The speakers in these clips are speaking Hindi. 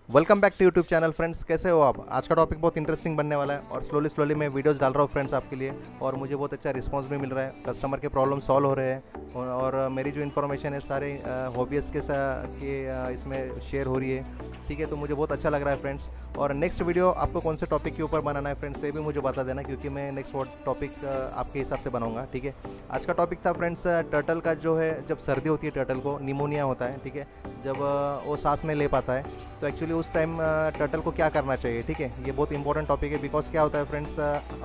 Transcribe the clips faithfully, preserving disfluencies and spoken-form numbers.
Welcome back to YouTube channel friends. कैसे हो आप? आज का टॉपिक बहुत इंटरेस्टिंग बनने वाला है और स्लोली स्लोली मैं वीडियोस डाल रहा हूँ फ्रेंड्स आपके लिए, और मुझे बहुत अच्छा रिस्पांस भी मिल रहा है। कस्टमर के प्रॉब्लम सॉल्व हो रहे हैं और, और मेरी जो इन्फॉर्मेशन है सारे हॉबीज़ के साथ के अ, इसमें शेयर हो रही है। ठीक है, तो मुझे बहुत अच्छा लग रहा है फ्रेंड्स। और नेक्स्ट वीडियो आपको कौन से टॉपिक के ऊपर बनाना है फ्रेंड्स, ये भी मुझे बता देना, क्योंकि मैं नेक्स्ट टॉपिक आपके हिसाब से बनाऊंगा। ठीक है, आज का टॉपिक था फ्रेंड्स टर्टल का, जो है जब सर्दी होती है टर्टल को निमोनिया होता है। ठीक है, जब अ, वो सांस नहीं ले पाता है, तो एक्चुअली उस टाइम टर्टल को क्या करना चाहिए। ठीक है, ये बहुत इंपॉर्टेंट टॉपिक है, बिकॉज क्या होता है फ्रेंड्स,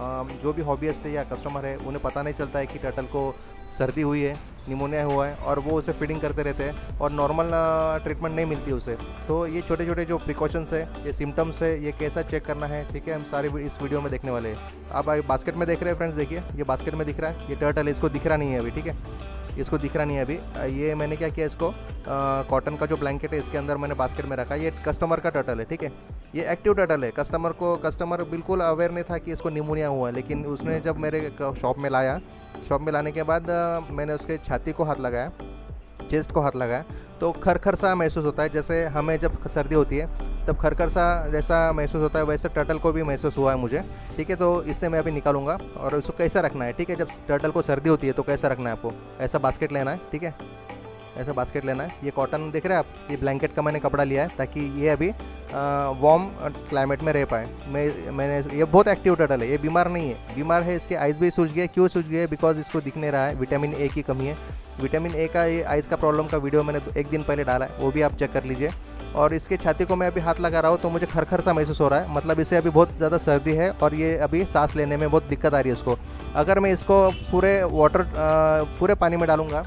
जो भी हॉबीस्ट है या कस्टमर है उन्हें पता नहीं चलता है कि टर्टल को सर्दी हुई है, निमोनिया हुआ है, और वो उसे फीडिंग करते रहते हैं और नॉर्मल ट्रीटमेंट नहीं मिलती उसे। तो ये छोटे छोटे जो प्रिकॉशंस है, ये सिम्टम्स है, ये कैसा चेक करना है, ठीक है, हम सारे इस वीडियो में देखने वाले हैं। आप बास्केट में देख रहे हैं फ्रेंड्स, देखिए ये बास्केट में दिख रहा है, ये टर्टल है, इसको दिख रहा नहीं है अभी। ठीक है, इसको दिख रहा नहीं है अभी। ये मैंने क्या किया, इसको कॉटन का जो ब्लैंकेट है इसके अंदर मैंने बास्केट में रखा। ये कस्टमर का टर्टल है। ठीक है, ये एक्टिव टर्टल है। कस्टमर को कस्टमर बिल्कुल अवेयर नहीं था कि इसको निमोनिया हुआ है, लेकिन उसने जब मेरे शॉप में लाया, शॉप में लाने के बाद अ, मैंने उसके छाती को हाथ लगाया, चेस्ट को हाथ लगाया, तो खरखर सा महसूस होता है। जैसे हमें जब सर्दी होती है तब खरखर सा जैसा महसूस होता है, वैसे टर्टल को भी महसूस हुआ है मुझे। ठीक है, तो इससे मैं अभी निकालूंगा और इसको कैसा रखना है। ठीक है, जब टर्टल को सर्दी होती है तो कैसा रखना है आपको, ऐसा बास्केट लेना है। ठीक है, ऐसा बास्केट लेना है। ये कॉटन देख रहे हैं आप, ये ब्लैंकेट का मैंने कपड़ा लिया है ताकि ये अभी वार्म क्लाइमेट में रह पाए। मैं मैंने ये बहुत एक्टिव टर्टल है, ये बीमार नहीं है। बीमार है, इसके आइज़ भी सूज गए। क्यों सूज गए? बिकॉज इसको दिख नहीं रहा है, विटामिन ए की कमी है। विटामिन ए का ये आइज़ का प्रॉब्लम का वीडियो मैंने एक दिन पहले डाला है, वो भी आप चेक कर लीजिए। और इसके छाती को मैं अभी हाथ लगा रहा हूँ तो मुझे खरखर सा महसूस हो रहा है, मतलब इसे अभी बहुत ज़्यादा सर्दी है और ये अभी सांस लेने में बहुत दिक्कत आ रही है इसको। अगर मैं इसको पूरे वाटर पूरे पानी में डालूंगा,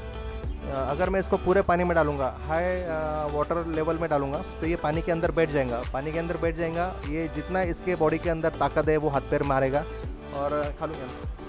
अगर मैं इसको पूरे पानी में डालूंगा, हाई वाटर लेवल में डालूंगा, तो ये पानी के अंदर बैठ जाएगा। पानी के अंदर बैठ जाएगा, ये जितना इसके बॉडी के अंदर ताकत है वो हाथ पैर मारेगा और खा लूँगा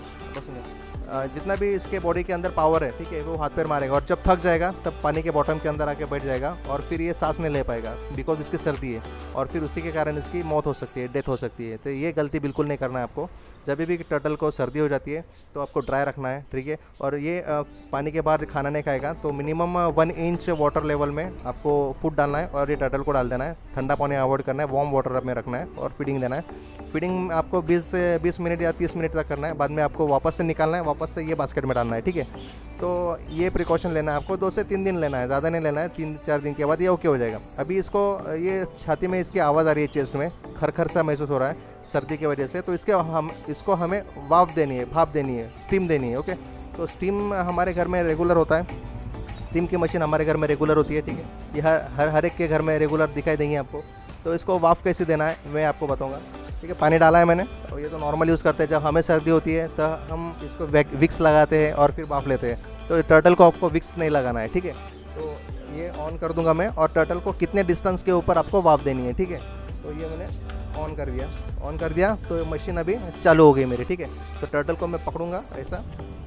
बस। जितना भी इसके बॉडी के अंदर पावर है, ठीक है, वो हाथ पैर मारेगा और जब थक जाएगा तब पानी के बॉटम के अंदर आके बैठ जाएगा और फिर ये सांस नहीं ले पाएगा, बिकॉज इसकी सर्दी है, और फिर उसी के कारण इसकी मौत हो सकती है, डेथ हो सकती है। तो ये गलती बिल्कुल नहीं करना है आपको। जब भी टर्टल को सर्दी हो जाती है तो आपको ड्राई रखना है। ठीक है, और ये आ, पानी के बाहर खाना नहीं खाएगा, तो minimum one inch water level में आपको फूड डालना है और ये टर्टल को डाल देना है। ठंडा पानी अवॉइड करना है, वार्म वाटर में रखना है और फीडिंग देना है। फीडिंग आपको बीस से बीस मिनट या तीस मिनट तक करना है, बाद में आपको वापस से निकालना है, वापस से ये बास्केट में डालना है। ठीक है, तो ये प्रिकॉशन लेना है आपको, दो से तीन दिन लेना है, ज़्यादा नहीं लेना है। तीन चार दिन के बाद ये ओके हो जाएगा। अभी इसको ये छाती में इसकी आवाज़ आ रही है, चेस्ट में खरखर सा महसूस हो रहा है सर्दी की वजह से, तो इसके हम इसको हमें वाफ देनी है, भाप देनी है, स्टीम देनी है। ओके, तो स्टीम हमारे घर में रेगुलर होता है, स्टीम की मशीन हमारे घर में रेगुलर होती है। ठीक है, ये हर हर हर एक के घर में रेगुलर दिखाई देंगी आपको। तो इसको वाफ कैसे देना है मैं आपको बताऊंगा। ठीक है, पानी डाला है मैंने, और ये तो नॉर्मल यूज़ करते हैं। जब हमें सर्दी होती है तो हम इसको विक्स लगाते हैं और फिर बाफ लेते हैं, तो टर्टल को आपको विक्स नहीं लगाना है। ठीक है, तो ये ऑन कर दूंगा मैं, और टर्टल को कितने डिस्टेंस के ऊपर आपको वाफ देनी है। ठीक है, तो ये मैंने ऑन कर दिया, ऑन कर दिया तो मशीन अभी चालू हो गई मेरी। ठीक है, तो टर्टल को मैं पकड़ूंगा ऐसा,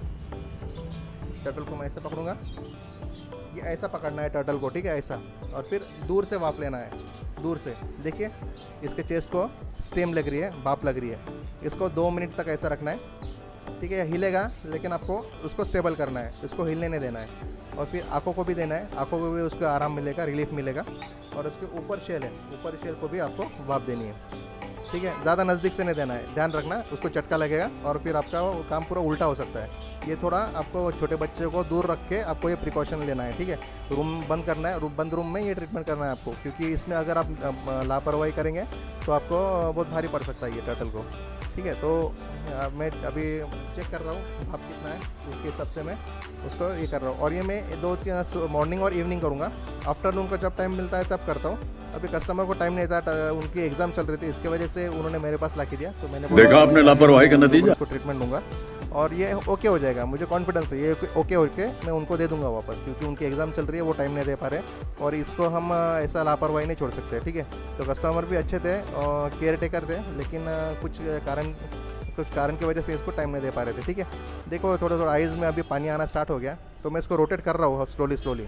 टर्टल को मैं ऐसे पकड़ूंगा, ये ऐसा पकड़ना है टर्टल को। ठीक है, ऐसा, और फिर दूर से वाफ लेना है, दूर से। देखिए इसके चेस्ट को स्टीम लग रही है, भाप लग रही है, इसको दो मिनट तक ऐसा रखना है। ठीक है, हिलेगा लेकिन आपको उसको स्टेबल करना है, इसको हिलने नहीं देना है। और फिर आंखों को भी देना है, आंखों को भी उसको आराम मिलेगा, रिलीफ मिलेगा। और उसके ऊपर शेल है, ऊपर शेल को भी आपको भाप देनी है। ठीक है, ज़्यादा नज़दीक से नहीं देना है, ध्यान रखना, उसको चटका लगेगा और फिर आपका वो काम पूरा उल्टा हो सकता है। ये थोड़ा आपको छोटे बच्चे को दूर रख के आपको ये प्रिकॉशन लेना है। ठीक है, रूम बंद करना है, रूम बंद रूम में ये ट्रीटमेंट करना है आपको, क्योंकि इसमें अगर आप लापरवाही करेंगे तो आपको बहुत भारी पड़ सकता है ये टर्टल को। ठीक है, तो मैं अभी चेक कर रहा हूँ भाप कितना है, उसके हिसाब से मैं उसको ये कर रहा हूँ। और ये मैं दो तीन मॉर्निंग और इवनिंग करूँगा, आफ्टरनून को जब टाइम मिलता है तब करता हूँ। अभी कस्टमर को टाइम नहीं था, उनकी एग्जाम चल रही थी, इसके वजह से उन्होंने मेरे पास ला के दिया, तो मैंने देखा आपने लापरवाही का नतीजा। उसको ट्रीटमेंट दूंगा और ये ओके हो जाएगा, मुझे कॉन्फिडेंस है। ये ओके होके मैं उनको दे दूंगा वापस, क्योंकि उनकी एग्ज़ाम चल रही है, वो टाइम नहीं दे पा रहे, और इसको हम ऐसा लापरवाही नहीं छोड़ सकते। ठीक है, तो कस्टमर भी अच्छे थे और केयर टेकर थे, लेकिन कुछ कारण कुछ कारण की वजह से इसको टाइम नहीं दे पा रहे थे। ठीक है, देखो थोड़ा थोड़ा आइज़ में अभी पानी आना स्टार्ट हो गया, तो मैं इसको रोटेट कर रहा हूँ स्लोली स्लोली।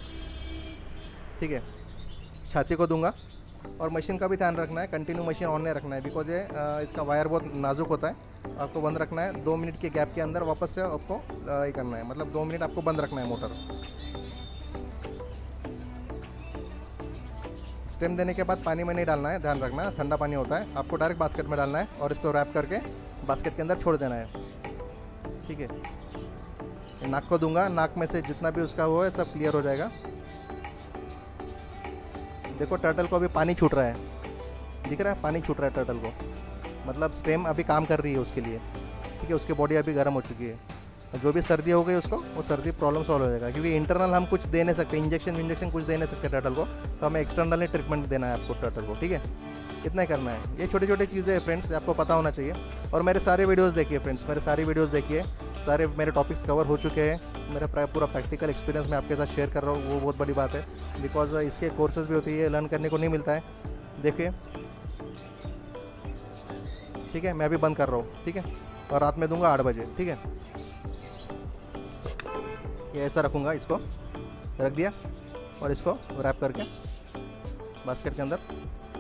ठीक है, छाती को दूंगा, और मशीन का भी ध्यान रखना है, कंटिन्यू मशीन ऑन नहीं रखना है, बिकॉज ये इसका वायर बहुत नाजुक होता है। आपको बंद रखना है, दो मिनट के गैप के अंदर वापस से आपको ये करना है, मतलब दो मिनट आपको बंद रखना है मोटर। स्टेम देने के बाद पानी में नहीं डालना है, ध्यान रखना, ठंडा पानी होता है, आपको डायरेक्ट बास्केट में डालना है और इसको रैप करके बास्केट के अंदर छोड़ देना है। ठीक है, नाक को दूंगा, नाक में से जितना भी उसका वो है सब क्लियर हो जाएगा। देखो टर्टल को अभी पानी छूट रहा है, दिख रहा है पानी छूट रहा है टर्टल को, मतलब स्टेम अभी काम कर रही है उसके लिए। ठीक है, उसकी बॉडी अभी गर्म हो चुकी है, जो भी सर्दी हो गई उसको, वो सर्दी प्रॉब्लम सॉल्व हो जाएगा। क्योंकि इंटरनल हम कुछ दे नहीं सकते, इंजेक्शन इंजेक्शन कुछ दे नहीं सकते टर्टल को, तो हमें एक्सटर्नली ट्रीटमेंट देना है आपको टर्टल को। ठीक है, इतना ही करना है। ये छोटी छोटी चीज़ें हैं फ्रेंड्स, आपको पता होना चाहिए। और मेरे सारे वीडियोस देखिए फ्रेंड्स, मेरे सारी वीडियोस देखिए, सारे मेरे टॉपिक्स कवर हो चुके हैं। मेरा पूरा प्रैक्टिकल एक्सपीरियंस मैं आपके साथ शेयर कर रहा हूँ, वो बहुत बड़ी बात है, बिकॉज इसके कोर्सेज भी होती है, लर्न करने को नहीं मिलता है। देखिए, ठीक है, मैं अभी बंद कर रहा हूँ। ठीक है, और रात में दूंगा आठ बजे। ठीक है, ये ऐसा रखूँगा, इसको रख दिया और इसको रैप करके बास्केट के अंदर,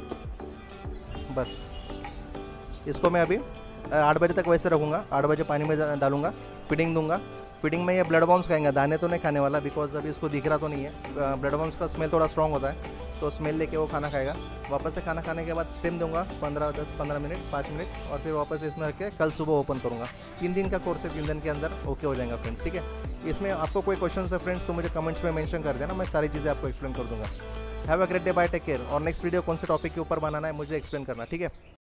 बस इसको मैं अभी आठ बजे तक वैसे रखूँगा। आठ बजे पानी में डालूंगा, फीडिंग दूंगा। फीडिंग में ये ब्लड बाउंस खाएंगे, दाने तो नहीं खाने वाला, बिकॉज अभी इसको दिख रहा तो नहीं है। ब्लड बाउंस का स्मेल थोड़ा स्ट्रॉन्ग होता है, तो स्मेल लेके वो खाना खाएगा। वापस से खाना खाने के बाद स्टेम दूंगा पंद्रह दस पंद्रह मिनट पाँच मिनट, और फिर वापस इसमें रख के कल सुबह ओपन करूँगा। तीन दिन का कोर्स है, तीन दिन के अंदर ओके हो जाएगा फ्रेंड्स। ठीक है, इसमें आपको कोई क्वेश्चन है फ्रेंड्स तो मुझे कमेंट्स में मेंशन कर देना, मैं सारी चीज़ें आपको एक्सप्लेन कर दूँगा। Have a great day, bye, take care. और नेक्स्ट वीडियो कौन से टॉपिक के ऊपर बनाना है मुझे एक्सप्लेन करना। ठीक है।